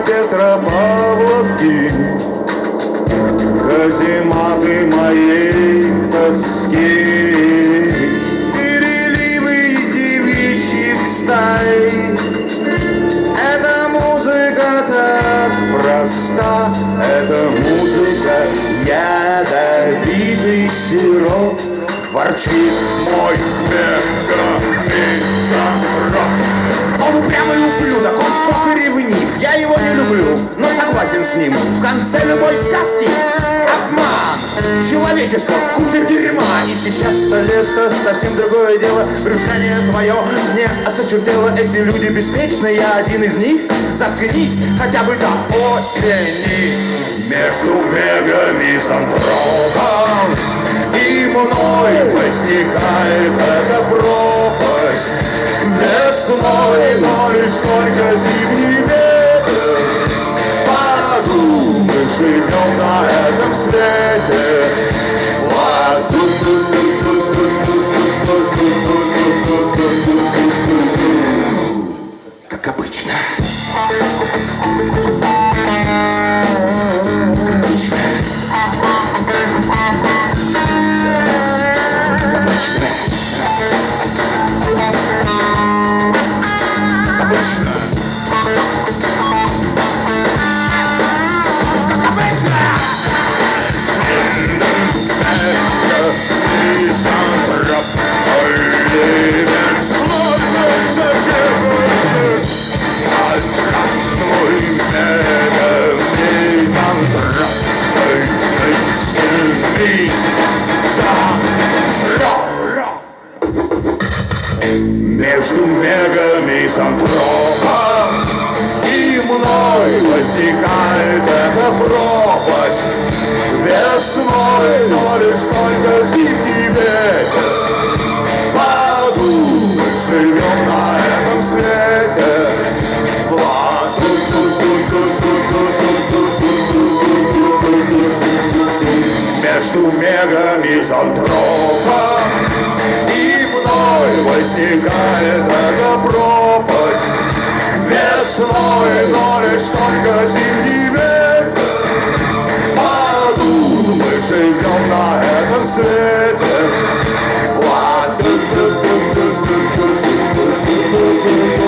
Петропавловки, казематы моей тоски, переливы девичьих стай. Эта музыка так проста, эта музыка ядовитый сироп. Ворчит мой мега-мизантроп. Он упрямый ублюдок, он столько ревнив. Я его не люблю, но согласен с ним. В конце любой сказки обман. Человечество куча дерьма. И сейчас-то лето совсем другое дело. Брюшание твое мне осочертело. Эти люди беспечны, я один из них. Заткнись хотя бы до осени. Между мега-мизантропом и мной возникает эта пропасть. Весной, но лишь только зимний ветер. Подумай, живем на этом свете. Как обычно. Между мега-мизантропом и мной возникает эта пропасть. Весной, но лишь только зимний ветер. Подумай, живем на этом свете. Между мега-мизантропом и мной возникает эта пропасть. Весной, но лишь только зимний ветер. Подумай, живем на этом свете.